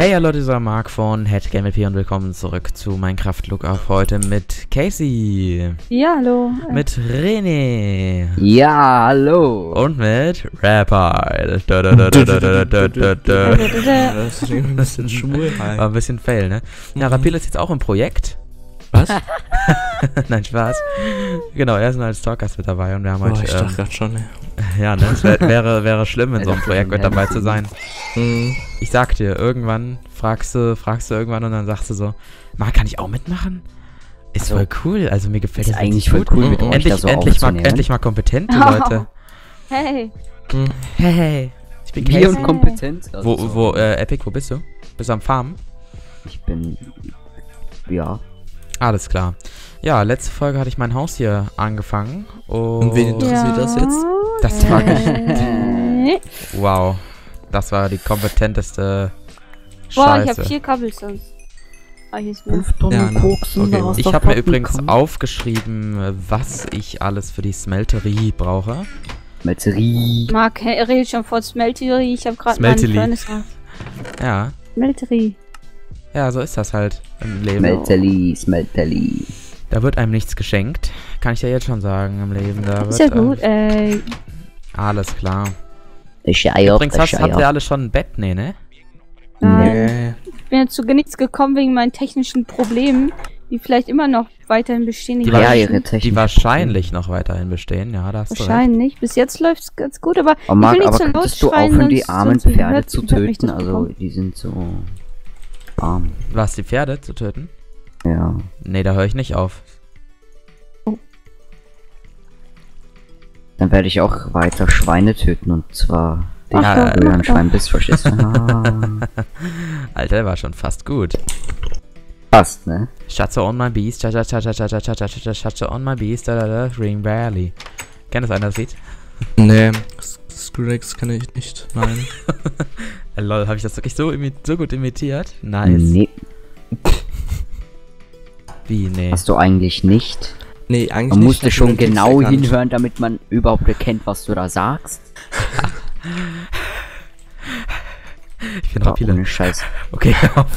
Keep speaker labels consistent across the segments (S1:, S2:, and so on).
S1: Hey Leute, dieser Marc von HeadGameLP und willkommen zurück zu Minecraft Lookup. Heute mit Casey.
S2: Ja, hallo.
S1: Mit René.
S3: Ja, hallo.
S1: Und mit Rapper.
S4: Das ist irgendwie ein bisschen schwul.
S1: War ein bisschen fail, ne? Ja, Rapil ist jetzt auch im Projekt.
S4: Was?
S1: Nein, Spaß. Genau, er ist nur als Talkgast mit dabei und wir haben heute...
S4: ich dachte gerade schon, ey.
S1: Ja, ne? Es wäre schlimm, in so einem Projekt mit dabei zu sein. Ich sag dir, irgendwann fragst du irgendwann und dann sagst du so, Marc, kann ich auch mitmachen? Ist voll cool, also mir gefällt das
S3: eigentlich voll cool mit euch da so
S1: endlich mal kompetente Leute.
S2: Hey.
S1: Hey. Ich bin
S3: Casey.
S1: Casey.
S3: Und kompetent.
S1: Also Epic, wo bist du? Bist du am Farmen?
S3: Ich bin... Ja.
S1: Alles klar. Ja, letzte Folge hatte ich mein Haus hier angefangen.
S4: Und wen interessiert das jetzt?
S1: Das war wow. Das war die kompetenteste Scheiße.
S2: Boah, ich habe 4 Cobblestones. Hier ist mehr.
S3: 5 Tonnen Koksen.
S1: Okay. Ich habe mir übrigens aufgeschrieben, was ich alles für die Smelterie brauche.
S3: Smelterie.
S2: Marc redet schon vor Smelterie. Ich habe gerade mal
S1: Smelterie.
S2: ein Furnace.
S1: Ja.
S2: Smelterie.
S1: Ja, so ist das halt im Leben.
S3: Smelterli.
S1: Da wird einem nichts geschenkt. Kann ich ja jetzt schon sagen im Leben. Da
S2: Ist
S1: wird,
S2: ja gut,
S1: alles klar.
S3: Übrigens
S1: Übrigens, habt ihr alle schon ein Bett? Nee, ne?
S2: Nein. Ich bin jetzt zu nichts gekommen wegen meinen technischen Problemen, die vielleicht immer noch weiterhin bestehen.
S1: Die wahrscheinlich noch weiterhin bestehen, ja, da hast du recht.
S2: Wahrscheinlich. Bis jetzt läuft es ganz gut, aber
S3: Oh Marc,
S2: ich will
S3: aber
S2: nicht so laut
S3: könntest du
S2: schreien,
S3: aufhören, die
S2: sonst
S3: armen
S2: hört
S3: Pferde
S2: mich
S3: zu
S2: das
S3: töten? Also,
S2: bekommen.
S3: die sind so... arm.
S1: Was, die Pferde zu töten?
S3: Ja.
S1: Nee, da höre ich nicht auf.
S3: Dann werde ich auch weiter Schweine töten und zwar...
S1: Ja,
S3: du ein Schwein bist, verstehst du?
S1: Alter, der war schon fast gut.
S3: Fast, ne?
S1: Schatze on my beast, Schatze on my beast, Ring Valley. Kennt das einer das Lied?
S4: Nee, Skrillex kenne ich nicht, nein.
S1: Lol, habe ich das wirklich so gut imitiert? Nice.
S3: Nee.
S1: Wie, nee?
S3: Hast du eigentlich nicht?
S4: Nee, eigentlich
S3: Man
S4: nicht.
S3: musste schon genau hinhören, damit man überhaupt erkennt, was du da sagst.
S1: Ich bin Rapile.
S3: Ohne Scheiß.
S1: Okay,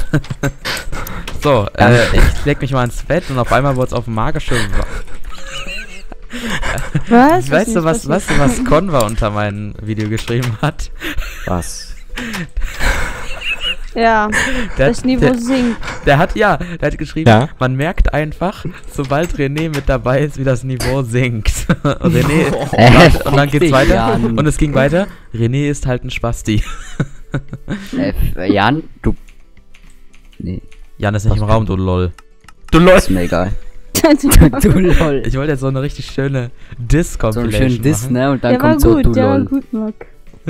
S1: so, ich leg mich mal ins Bett und auf einmal wurde es auf magische...
S2: Was?
S1: Weißt du, was Conva unter meinem Video geschrieben hat?
S3: Was?
S2: Ja, das Niveau sinkt.
S1: Der hat geschrieben,
S4: ja?
S1: Man merkt einfach, sobald René mit dabei ist, wie das Niveau sinkt. Und René, und dann geht's weiter,
S3: Jan.
S1: und es ging weiter, René ist halt ein Spasti.
S3: Jan, du... Nee,
S1: Jan ist nicht im Raum, du LOL. Du LOL!
S3: ist mir egal. Du LOL.
S1: Ich wollte jetzt so eine richtig schöne Diss-Compilation
S3: So einen schönen Diss,
S1: machen.
S3: ne? Und dann
S2: Der war
S3: kommt so du
S2: gut, der war
S3: LOL.
S2: gut, Marc.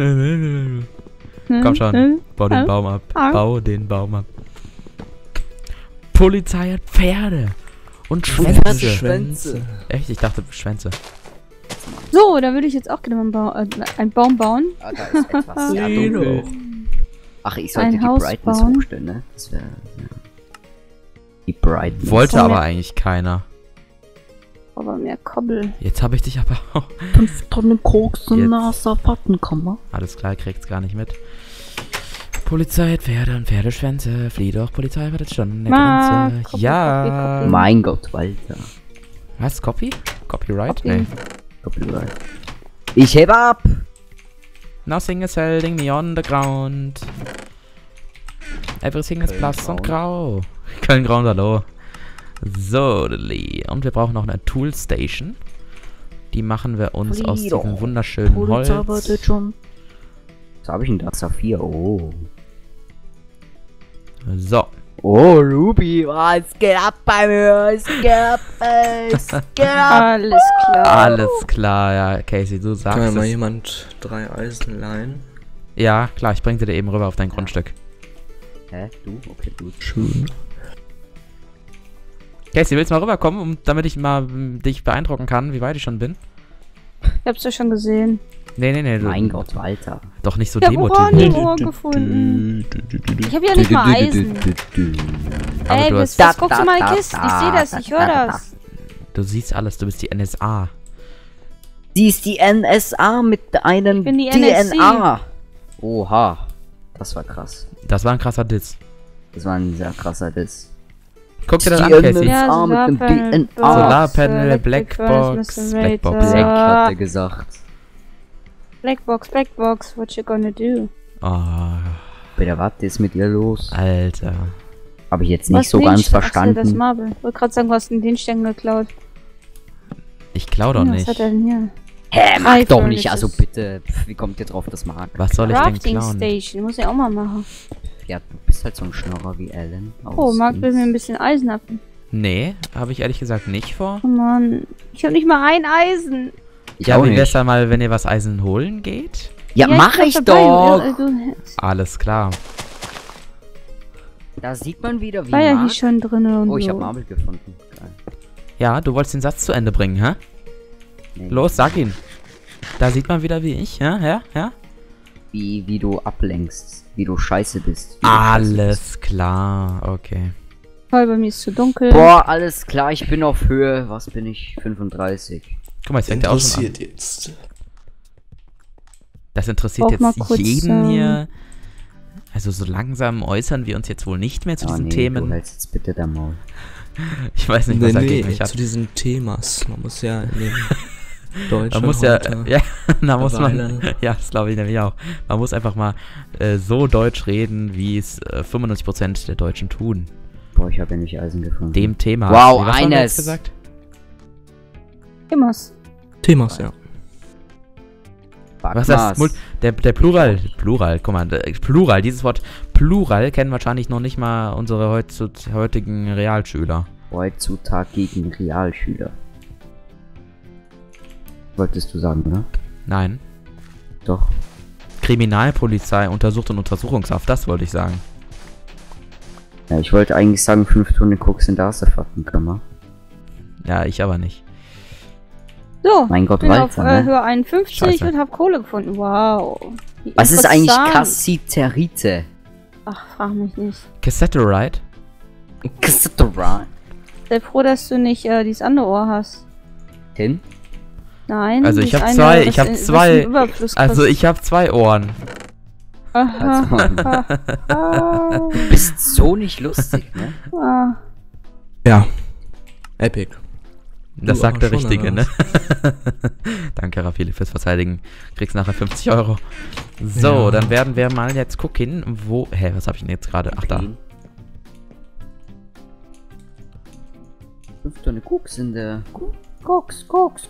S1: Komm schon, bau den Baum ab. Bau den Baum ab. Polizei hat Pferde. Und Schwänze. Echt? Ich dachte Schwänze.
S2: So, da würde ich jetzt auch gerne mal einen Baum bauen.
S3: Ah, da ist etwas sehr dunkel. Ach, ich sollte
S2: Ein
S3: die
S2: Haus
S3: Brightness
S2: bauen.
S3: hochstellen, ne? Das wäre... Ja. Die Brightness.
S1: Wollte
S2: Oh,
S1: aber
S2: ja.
S1: eigentlich keiner.
S2: Aber mehr Kobbel.
S1: Jetzt habe ich dich aber auch.
S3: 5 Tonnen Koks
S1: Jetzt.
S3: und NASA Wattenkammer.
S1: Alles klar, kriegt's gar nicht mit. Polizei hat Pferde und Pferdeschwänze. Flieh doch, Polizei wartet schon an der
S2: Marc,
S1: Grenze.
S2: Copy,
S1: Ja.
S2: Copy.
S3: Mein Gott, Walter.
S1: Was? Copy? Copyright?
S2: Copy.
S1: Nee.
S3: Copyright. Ich heb ab!
S1: Nothing is holding me on the ground. Everything is blass und grau. Köln-Grau und hallo. So, und wir brauchen noch eine Tool Station. Die machen wir uns aus diesem wunderschönen Holz.
S3: Schon. Was habe ich denn da? Saphir. Oh.
S1: So.
S3: Oh, Ruby. Was geht ab bei mir? Was geht ab? Was geht ab?
S2: Alles klar.
S1: Alles klar, ja, Casey, du sagst
S4: Kann mir mal
S1: es.
S4: jemand 3 Eisen leihen?
S1: Ja, klar, ich bring dir eben rüber auf dein Grundstück.
S3: Hä? Du? Okay, gut.
S4: Schön.
S1: Casey, willst du mal rüberkommen, damit ich mal dich beeindrucken kann, wie weit ich schon bin?
S2: Ich hab's ja schon gesehen.
S1: Nee.
S3: Mein Gott, Walter.
S1: Doch nicht so
S2: Ich hab
S1: demotiviert.
S2: Uraniohr gefunden. Ich hab ja nicht mal Eisen.
S1: Aber
S2: Ey,
S1: du
S2: was
S1: hast,
S2: guckst du meine Kisten? Ich sehe das, ich höre das.
S1: du siehst alles, du bist die NSA.
S3: Sie ist die NSA mit einem
S2: Ich bin die
S3: DNA. Oha. Das war krass.
S1: Das war ein krasser Diss.
S3: Das war ein sehr krasser Diss.
S1: Guck dir das an, Casey.
S2: Ja,
S1: Solarpanel, Blackbox, Blackbox.
S3: Black hat er gesagt.
S2: Blackbox, what you gonna do?
S1: Oh,
S3: Bitte, was ist mit ihr los?
S1: Alter.
S3: Habe ich jetzt nicht so ganz verstanden.
S2: Das Marble. Ich wollte gerade sagen, du hast den Stern geklaut.
S1: Ich klau doch nicht.
S2: Was hat er denn hier?
S3: Hä, mag doch nicht, also bitte. Wie kommt ihr drauf, das mag?
S1: Was soll ich denn
S2: Crafting
S1: klauen?
S2: Station, muss ich auch mal machen.
S3: Ja, du bist halt so ein Schnorrer wie Alan.
S2: Oh, Marc will mir ein bisschen Eisen ab.
S1: Nee, habe ich ehrlich gesagt nicht vor.
S2: Oh Mann, ich habe nicht mal ein Eisen.
S1: Ja, wie wär's dann mal, wenn ihr was Eisen holen geht?
S3: Ja, mach ich doch!
S1: Alles klar.
S3: Da sieht man wieder, wie
S2: war ja hier schon drin und
S3: oh, ich
S2: so.
S3: habe Marble gefunden. Geil.
S1: Ja, du wolltest den Satz zu Ende bringen, hä?
S3: Nee.
S1: Los, sag ihn. Da sieht man wieder, wie ich, ja?
S3: Wie du ablenkst, wie du scheiße bist.
S1: Alles klar, okay.
S2: Toll, bei mir ist zu dunkel.
S3: Boah, alles klar, ich bin auf Höhe. Was bin ich? 35.
S1: Guck mal, jetzt fängt der auch schon an.
S4: Jetzt.
S1: Das interessiert jetzt jeden hier. Also so langsam äußern wir uns jetzt wohl nicht mehr zu diesen Themen.
S3: Du hältst jetzt bitte der Maul.
S1: Ich weiß nicht, was er gegen mich hat.
S4: Zu diesen Themas. Man muss ja in dem Deutsch.
S1: Man muss ja, da muss man, ja, das glaube ich nämlich auch. Man muss einfach mal so Deutsch reden, wie es 95% der Deutschen tun.
S3: Boah, ich habe ja nicht Eisen gefunden.
S1: Dem Thema.
S3: Wow,
S1: was haben wir jetzt
S3: eines.
S1: gesagt?
S4: Themas, ja.
S1: Was ist das? Der Plural. Plural, guck mal. Plural, dieses Wort Plural kennen wahrscheinlich noch nicht mal unsere heutigen Realschüler.
S3: Heutzutage Realschüler. Wolltest du sagen, oder?
S1: Nein.
S3: Doch.
S1: Kriminalpolizei untersucht und Untersuchungshaft, das wollte ich sagen.
S3: Ja, ich wollte eigentlich sagen, 5 Tonnen Koks in der Wasserfaktenkammer.
S1: Ja, ich aber nicht.
S2: So,
S3: mein Gott,
S2: bin
S3: Walter,
S2: auf
S3: ne?
S2: Höhe 51
S1: Scheiße.
S2: und habe Kohle gefunden. Wow.
S3: Was ist eigentlich Cassiterite?
S2: Ach, frag mich nicht.
S1: Cassetterite?
S3: Cassiterite?
S2: Sei froh, dass du nicht dieses andere Ohr hast.
S3: Hin?
S2: Nein.
S1: Also ich habe zwei Ohren.
S3: Du bist so nicht lustig, ne?
S4: Ja. Epic.
S1: Das sagt der Richtige, ne? Danke, Raffaele, fürs Verteidigen. Kriegst nachher 50 Euro. So, ja. Dann werden wir mal jetzt gucken, wo... Hä, was habe ich denn jetzt gerade? Ach, da.
S3: 5 Tonnen Koks in der...
S2: Koks.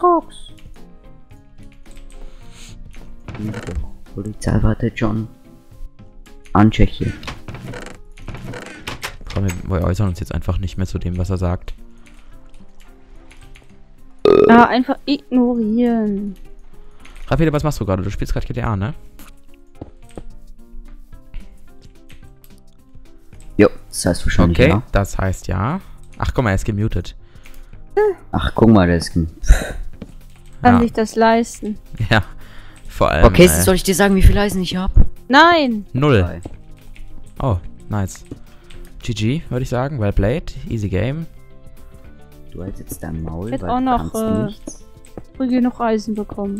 S3: Polizei wartet schon. An Tschechien.
S1: Wir äußern uns jetzt einfach nicht mehr zu dem, was er sagt.
S2: Ja, einfach ignorieren.
S1: Raffaele, was machst du gerade? Du spielst gerade GTA, ne?
S3: Jo, das heißt wahrscheinlich
S1: okay,
S3: ja.
S1: Das heißt ja. Ach, guck mal, er ist gemutet.
S3: Ach, guck mal, der ist...
S2: Kann sich das leisten.
S1: Ja, vor allem...
S3: Okay, soll ich dir sagen, wie viel Eisen ich hab?
S2: Nein!
S1: 0. Oh, nice. GG, würde ich sagen. Well played. Easy game.
S3: Du hältst jetzt dein Maul,
S2: ich hätte auch noch früh genug Eisen bekommen.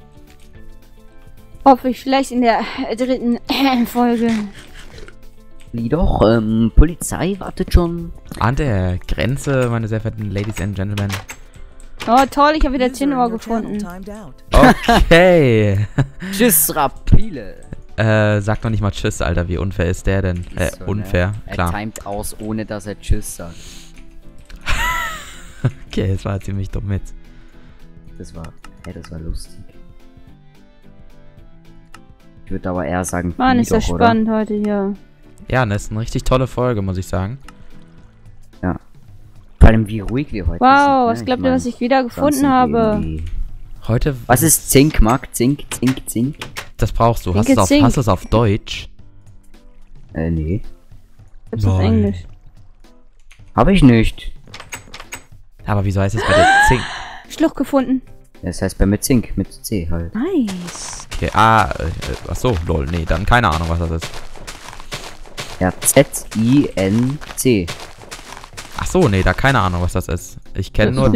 S2: Hoffe ich vielleicht in der 3. Folge.
S3: Wie doch, Polizei wartet schon.
S1: An der Grenze, meine sehr verehrten Ladies and Gentlemen.
S2: Oh toll, ich habe wieder 10 Uhr gefunden.
S1: Okay.
S3: Tschüss, Rapile.
S1: Sag doch nicht mal Tschüss, Alter. Wie unfair ist der denn?
S3: Ist so,
S1: unfair,
S3: ne?
S1: klar.
S3: Er timet aus, ohne dass er Tschüss sagt.
S1: Okay, das war ziemlich dumm jetzt.
S3: Das war lustig. Ich würde aber eher sagen,
S2: Mann, ist das spannend heute hier.
S1: Ja, das ist eine richtig tolle Folge, muss ich sagen.
S3: Ja. Vor allem, wie ruhig wir heute sind.
S2: Wow, was glaubt ihr, was ich wieder gefunden habe?
S1: Heute...
S3: Was ist Zink, Marc? Zink.
S1: Das brauchst du. Hast du es auf Deutsch?
S3: Nee.
S2: Das ist auf Englisch.
S3: Habe ich nicht.
S1: Aber wieso heißt es bei der Zink?
S2: Schluch gefunden.
S3: Das heißt bei mir Zink, mit C halt.
S2: Nice.
S1: Okay, achso, lol, nee, dann keine Ahnung, was das ist.
S3: Ja, Z-I-N-C.
S1: Ach so, nee, da keine Ahnung, was das ist. Ich kenne nur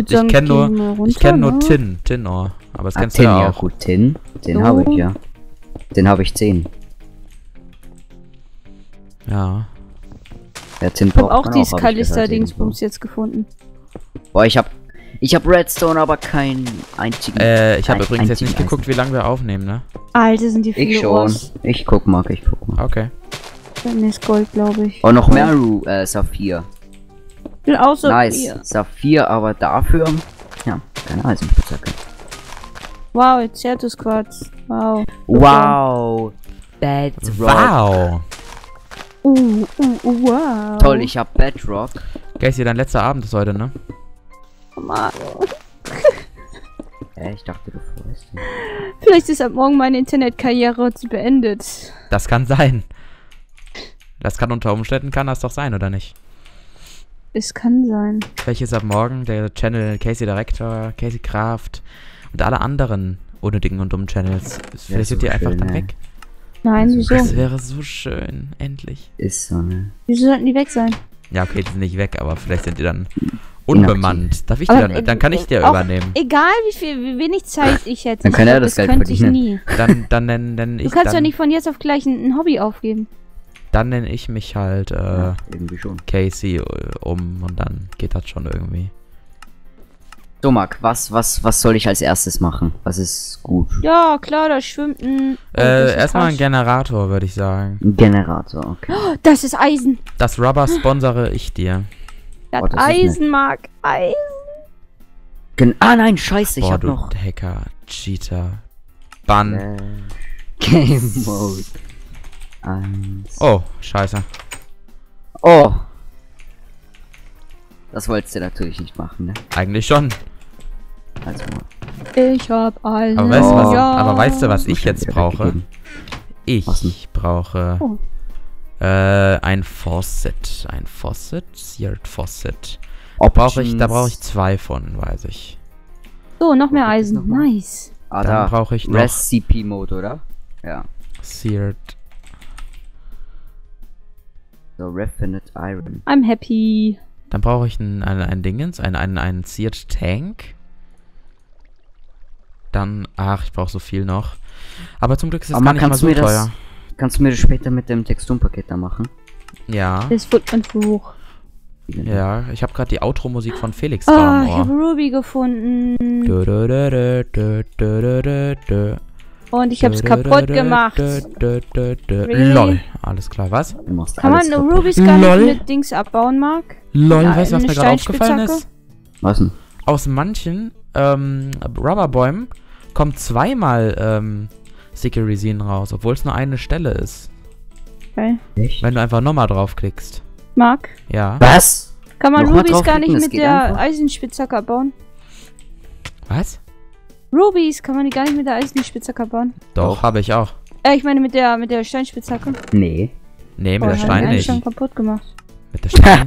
S1: Tin-Ohr. Aber das kennst du ja auch.
S3: Ja, gut, Tin habe ich, ja. Den habe ich 10.
S1: Ja.
S3: Ja, Tin
S2: Ich habe
S3: braucht
S2: auch
S3: man
S2: dieses
S3: hab ich gehört,
S2: Kalister-Dingsbums jetzt gefunden.
S3: irgendwo. Boah, ich hab Redstone, aber keinen einzigen.
S1: Ich habe übrigens jetzt nicht
S3: einzigen
S1: geguckt, wie lange wir aufnehmen, ne?
S2: Alter, sind die viele
S3: Ich schon.
S2: Ors.
S3: Ich guck mal.
S1: Okay.
S2: Bei mir ist Gold, glaube ich.
S3: Oh, noch mehr Saphir.
S2: Ich bin auch so
S3: Nice.
S2: hier.
S3: Saphir, aber dafür. Ja, keine Eisenspitzhacke.
S2: Wow, jetzt Certus Quarz. Wow.
S3: Wow. Bedrock.
S1: Wow.
S2: Wow.
S3: Toll, ich hab Bedrock.
S1: Casey, dein letzter Abend ist heute, ne?
S2: Mann.
S3: Ich dachte, du freust dich.
S2: Vielleicht ist ab morgen meine Internetkarriere beendet.
S1: Das kann sein. Das kann unter Umständen, kann das doch sein, oder nicht?
S2: Es kann sein.
S1: Vielleicht ist ab morgen der Channel Casey Director, Casey Craft und alle anderen unnötigen und dummen Channels. Vielleicht sind
S3: so
S1: die einfach
S3: schön,
S1: dann
S3: ey.
S1: weg.
S2: Nein,
S3: Also,
S2: wieso?
S1: Das wäre so schön, endlich.
S3: Ist so, ne?
S2: Wieso sollten die weg sein?
S1: Ja, okay, die sind nicht weg, aber vielleicht sind die dann unbemannt. Darf ich die
S2: Aber,
S1: dann kann ich die
S2: auch
S1: übernehmen.
S2: Egal wie wenig Zeit ich hätte.
S3: Dann kann er das Geld
S2: könnte ich
S3: verdienen.
S2: nie.
S1: Dann nenne ich
S2: Du kannst doch
S1: dann,
S2: nicht von jetzt auf gleich ein Hobby aufgeben.
S1: dann nenne ich mich halt
S3: Ja, irgendwie schon.
S1: Casey um und dann geht das schon irgendwie.
S3: So, Marc, was soll ich als erstes machen? Was ist gut?
S2: Ja, klar, da schwimmt ein...
S1: Erstmal ein Generator, würde ich sagen.
S3: Ein Generator, okay.
S2: Oh, das ist Eisen.
S1: Das Rubber sponsere ich dir.
S2: Das
S3: Oh, das ist
S2: Eisen, Marc. Eisen.
S3: Nein, scheiße, ich
S1: Boah,
S3: hab
S1: du
S3: noch.
S1: Hacker, Cheater, Bann.
S3: Game Mode. 1.
S1: Oh, scheiße.
S3: Oh. Das wolltest du natürlich nicht machen, ne?
S1: Eigentlich schon.
S3: Also,
S2: Ich hab Eisen.
S1: Aber weißt, du, was,
S2: ja.
S1: aber weißt du, was ich jetzt
S3: wieder
S1: brauche?
S3: weggegeben. Was denn?
S1: Ich brauche
S2: Oh.
S1: ein Faucet. Ein Faucet? Seared Faucet. Da brauche ich 2 von, weiß ich.
S2: So, noch mehr
S3: Wo gibt's
S2: Eisen.
S3: noch mal?
S2: Nice.
S3: Ah,
S1: Dann
S3: da.
S1: brauche ich noch
S3: Recipe Mode, oder? Ja.
S1: Seared.
S3: So, Refinite Iron.
S2: I'm happy.
S1: Dann brauche ich ein Dingens, einen Seared Tank. Dann, ach, ich brauche so viel noch. Aber zum Glück ist es
S3: Aber
S1: gar nicht mal
S3: kannst du
S1: so
S3: mir das-
S1: teuer.
S3: Kannst du mir das später mit dem Texturenpaket da machen?
S1: Ja.
S2: Das Footprint hoch.
S1: Ja, ich habe gerade die Outro-Musik von Felix
S2: Ah,
S1: da
S2: ich habe
S1: im Ohr.
S2: Ruby gefunden.
S1: Du, du, du, du, du, du, du, du.
S2: Und ich hab's kaputt gemacht. Really?
S1: LOL. Alles klar, was?
S3: Du machst
S2: Kann man
S3: alles kaputt.
S2: Ruby's gar
S1: Lol.
S2: nicht mit Dings abbauen, Marc?
S1: LOL,
S2: Ja,
S1: weißt du, was
S2: eine
S1: mir gerade aufgefallen
S2: Steinspitzhacke?
S1: ist?
S3: Was denn?
S1: Aus manchen Rubberbäumen kommt zweimal Sticky Resin raus, obwohl es nur eine Stelle ist.
S2: Okay.
S3: Echt?
S1: Wenn du einfach nochmal draufklickst.
S2: Marc,
S1: Ja.
S3: Was?
S2: kann man
S3: Nochmal
S2: Ruby's gar nicht
S3: draufklicken, das
S2: mit
S3: geht
S2: der
S3: einfach?
S2: Eisenspitzhacke abbauen?
S1: Was?
S2: Ruby's kann man die gar nicht mit der Eisenspitzhacke abbauen?
S1: Doch, habe ich auch.
S2: Ich meine mit der Steinspitzhacke.
S3: Nee.
S1: Nee, mit
S2: Oh,
S1: der
S2: hab ich
S1: Stein
S2: eigentlich
S1: nicht.
S2: schon kaputt gemacht.
S1: Mit der Stein.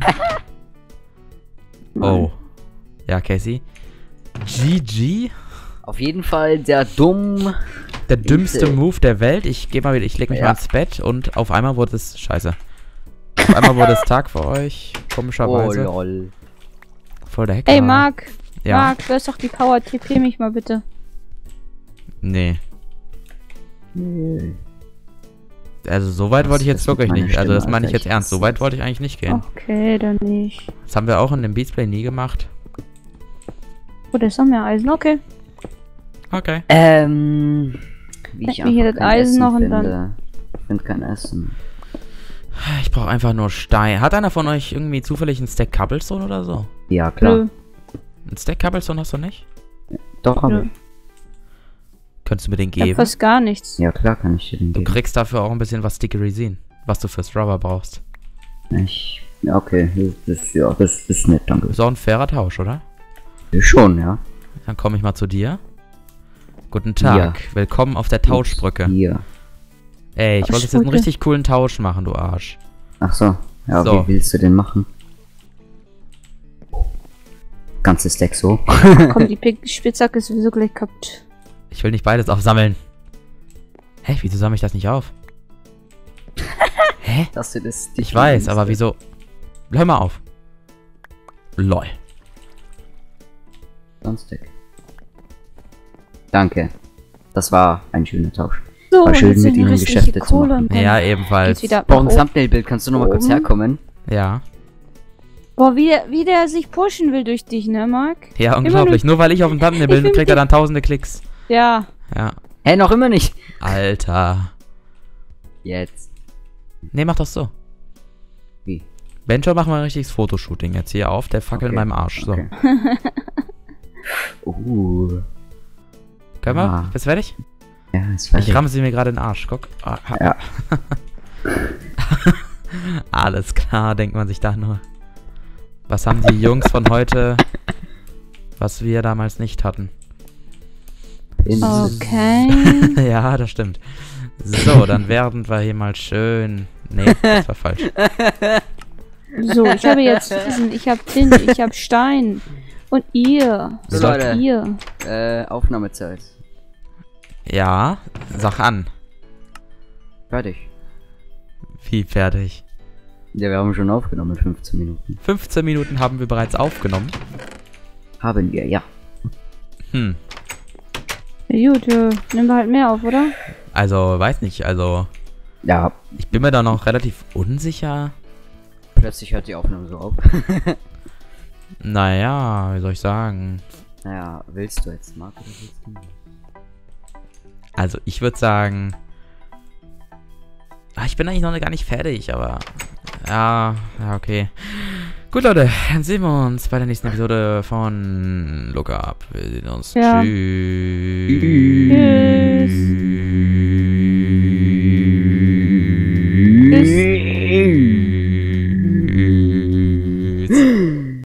S2: Mann.
S1: Oh. Ja, Casey. GG.
S3: Auf jeden Fall der dumm.
S1: Der dümmste Move der Welt. Ich gehe mal wieder, ich leg mich
S3: Ja.
S1: mal ins Bett und auf einmal wurde es. Scheiße. Auf einmal wurde es Tag für euch.
S3: Oh
S1: Komischerweise.
S3: lol.
S1: Voll der Hacker.
S2: Ey, Marc.
S1: Ja.
S2: Marc, du hast doch die Power. TP mich mal bitte.
S1: Nee. Also so weit wollte ich jetzt
S3: Das ist
S1: wirklich
S3: meine
S1: nicht. Also das
S3: Stimme,
S1: meine ich
S3: Alter.
S1: jetzt ernst. So weit wollte ich eigentlich nicht gehen.
S2: Okay, dann nicht.
S1: Das haben wir auch in dem Beatsplay nie gemacht.
S2: Oh, da ist noch mehr Eisen. Okay.
S1: Okay.
S3: Wie
S2: Leg
S3: ich
S2: mir hier
S3: einfach
S2: das
S3: kein
S2: Eisen
S3: Essen
S2: noch und
S3: finde.
S2: dann-
S3: Ich finde kein Essen.
S1: Ich brauche einfach nur Stein. Hat einer von euch irgendwie zufällig einen Stack Cobblestone oder so?
S3: Ja, klar.
S2: Nö.
S1: Ein Stack Cobblestone hast du nicht?
S3: Doch, aber.
S2: Nö.
S1: Könntest du mir den
S2: Ich hab
S1: geben?
S2: fast gar nichts.
S3: Ja, klar kann ich dir den
S1: Du
S3: geben.
S1: kriegst dafür auch ein bisschen was Sticky Resin, was du fürs Rubber brauchst.
S3: Ja, okay. Das ist nett, danke.
S1: Ist auch ein fairer Tausch, oder?
S3: Schon, ja.
S1: Dann komme ich mal zu dir. Guten Tag. Willkommen auf der Tauschbrücke.
S3: Hier.
S1: Ey, ich wollte jetzt einen richtig coolen Tausch machen, du Arsch.
S3: Ach so. Ja,
S1: So.
S3: wie willst du den machen? Ganzes Deck so.
S2: Komm, die Spitzhacke ist sowieso gleich kaputt.
S1: Ich will nicht beides aufsammeln. Hä, wieso sammle ich das nicht auf? Hä?
S3: Dass du das.
S1: Ich weiß, aber wieso? Hör mal auf. LOL.
S3: Sonstig. Danke. Das war ein schöner Tausch.
S2: So,
S3: War schön,
S2: jetzt
S3: mit
S2: die
S3: Ihnen
S2: restliche
S3: Geschäfte zu
S2: Kohle
S3: machen.
S2: und dann
S1: Ja,
S2: geht's
S1: ebenfalls.
S2: wieder
S3: Boah, ein
S2: nach oben.
S3: Thumbnail-Bild, kannst du noch mal kurz
S2: Oben.
S3: herkommen?
S1: Ja.
S2: Boah, wie der sich pushen will durch dich, ne, Marc?
S1: Ja, unglaublich. Nur weil ich auf dem Thumbnail bin, kriegt er dann tausende Klicks.
S2: Ja.
S1: Ja.
S3: Hä, noch immer nicht.
S1: Alter.
S3: Jetzt.
S1: Nee, mach das so.
S3: Wie?
S1: Benjo, mach mal ein richtiges Fotoshooting jetzt hier auf. Der Fackel in meinem Arsch. So.
S3: Okay.
S1: Können wir? Bist du fertig?
S3: Ja, ist fertig.
S1: Ich ramme sie mir gerade in den Arsch. Guck.
S3: Ja.
S1: Alles klar, denkt man sich da nur. Was haben die Jungs von heute, was wir damals nicht hatten?
S2: Okay.
S1: Ja, das stimmt. So, dann werden wir hier mal schön... Nee, das war falsch.
S2: So, ich habe jetzt Fliesen, ich habe Tinte, ich habe Stein. Und ihr.
S3: So,
S2: Was
S3: Leute.
S2: habt ihr?
S3: Aufnahmezeit.
S1: Ja, sag an.
S3: Fertig.
S1: Wie fertig?
S3: Ja, wir haben schon aufgenommen, 15 Minuten.
S1: 15 Minuten haben wir bereits aufgenommen.
S3: Haben wir, ja.
S2: Ja, gut, nehmen wir halt mehr auf, oder?
S1: Also, weiß nicht, also...
S3: Ja,
S1: Ich bin mir da noch relativ unsicher.
S3: plötzlich hört die Aufnahme so auf.
S1: Naja, wie soll ich sagen?
S3: Naja, willst du jetzt, Marc, oder willst du nicht?
S1: Also, ich würde sagen... ich bin eigentlich noch gar nicht fertig, aber... Ja, okay. Gut, Leute, dann sehen wir uns bei der nächsten Episode von Look Up. Wir sehen uns.
S2: Ja.
S1: Tschüss.
S2: Tschüss.